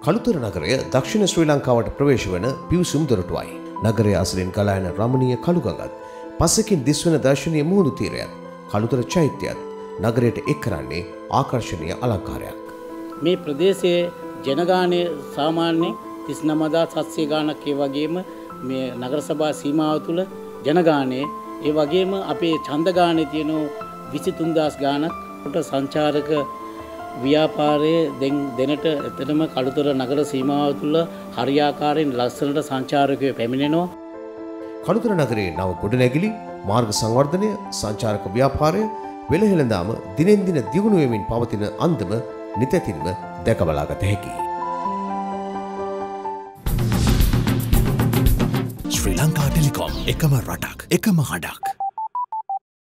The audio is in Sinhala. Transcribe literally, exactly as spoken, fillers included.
කළුතර නගරය දක්ෂිණ ශ්‍රී ලංකාවට ප්‍රවේශ වන පිවිසුම් දොරටුවයි. නගරයේ අසලින් ගලා යන රමණීය කළුගඟත් පසකින් දිස්වන දර්ශනීය මුහුදු තීරයත් කළුතර චෛත්‍යයත් නගරයට එක් කරන්නේ ආකර්ශනීය අලංකාරයක්. මේ ප්‍රදේශයේ ජනගහනය සාමාන්‍යයෙන් තිස් නවය හදාස් හත්සිය ගානක් ඒ වගේම මේ නගර සභා සීමාව තුළ ජනගහනය ඒ වගේම අපේ ඡන්ද ගානේ තියෙන විසි තුන් දහස් ගානක් කොට සංචාරක ව්‍යාපාරයේ දෙන් දෙනට එතනම කළුතර නගර සීමාව තුළ හරියාකාරයෙන් ලස්සනට සංචාරකයෝ පැමිණෙනවා. කළුතර නගරයේ නව ගොඩනැගිලි මාර්ග සංවර්ධනය සංචාරක ව්‍යාපාරය වෙළහෙළඳාම දිනෙන් දින දියුණු වෙමින් පවතින අන්දම නිතැතින්ම දැක බලාගත හැකියි. ශ්‍රී ලංකා ටෙලිකොම් එකම රටක් එකම හඬක්.